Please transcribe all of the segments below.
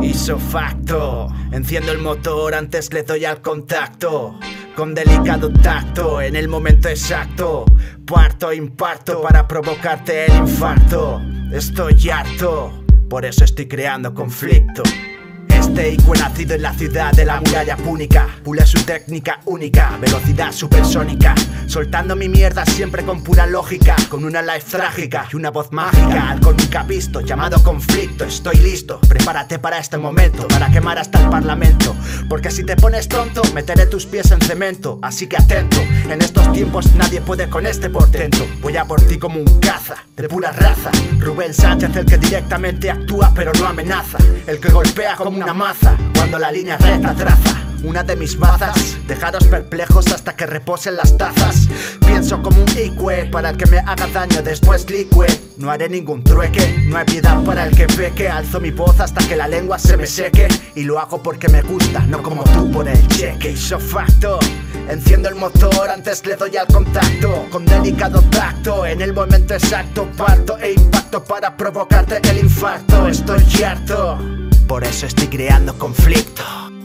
Isofacto, enciendo el motor, antes le doy al contacto. Con delicado tacto, en el momento exacto. Parto e imparto para provocarte el infarto. Estoy harto, por eso estoy creando conflicto. Este IQ nacido en la ciudad de la muralla púnica, pule su técnica única, velocidad supersónica, soltando mi mierda siempre con pura lógica, con una life trágica y una voz mágica, algo nunca visto, llamado conflicto. Estoy listo, prepárate para este momento, para quemar hasta el parlamento, porque si te pones tonto, meteré tus pies en cemento. Así que atento, en estos tiempos nadie puede con este portento. Voy a por ti como un caza, de pura raza. Rubén Sánchez, el que directamente actúa pero no amenaza, el que golpea como una maza cuando la línea recta traza. Una de mis bazas, dejaros perplejos hasta que reposen las tazas. Pienso como un IQ, para el que me haga daño después licue. No haré ningún trueque, no hay piedad para el que peque. Alzo mi voz hasta que la lengua se me seque, y lo hago porque me gusta, no como tú por el cheque. Isofacto, enciendo el motor, antes le doy al contacto. Con delicado tacto, en el momento exacto. Parto e impacto para provocarte el infarto. Estoy harto, por eso estoy creando conflicto.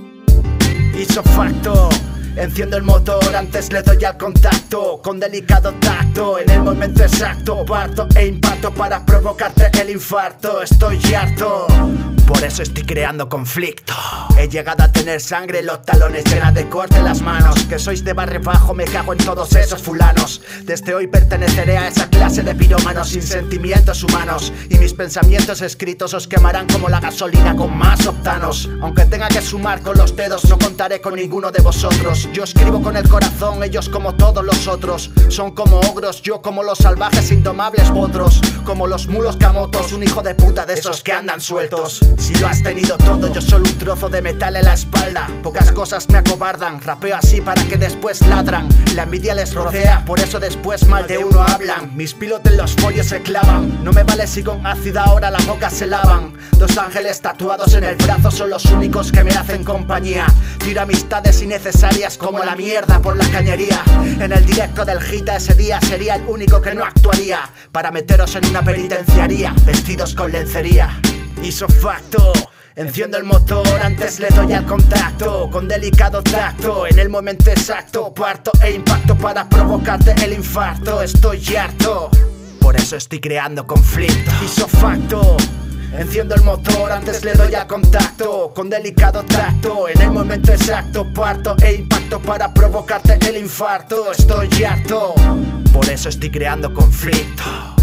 Isofacto, enciendo el motor, antes le doy al contacto. Con delicado tacto, en el momento exacto. Parto e impacto para provocarte el infarto. Estoy harto, por eso estoy creando conflicto. He llegado a tener sangre en los talones, llena de corte en las manos. Que sois de barrio bajo, me cago en todos esos fulanos. Desde hoy perteneceré a esa clase de pirómanos sin sentimientos humanos, y mis pensamientos escritos os quemarán como la gasolina con más octanos. Aunque tenga que sumar con los dedos, no contaré con ninguno de vosotros. Yo escribo con el corazón, ellos como todos los otros. Son como ogros, yo como los salvajes indomables potros. Como los mulos camotos, un hijo de puta de esos que andan sueltos. Si lo has tenido todo, yo solo un trozo de metal en la espalda. Pocas cosas me acobardan, rapeo así para que después ladran. La envidia les rodea, por eso después mal de uno hablan. Mis pilotos en los folios se clavan. No me vale si con ácido ahora la boca se lavan. Dos ángeles tatuados en el brazo son los únicos que me hacen compañía. Tiro amistades innecesarias como la mierda por la cañería. En el directo del Gita ese día sería el único que no actuaría, para meteros en una penitenciaría, vestidos con lencería. Isofacto, enciendo el motor, antes le doy al contacto. Con delicado tacto, en el momento exacto. Parto e impacto para provocarte el infarto. Estoy harto, por eso estoy creando conflicto. Isofacto, enciendo el motor, antes le doy al contacto. Con delicado tacto, en el momento exacto. Parto e impacto para provocarte el infarto. Estoy harto, por eso estoy creando conflicto.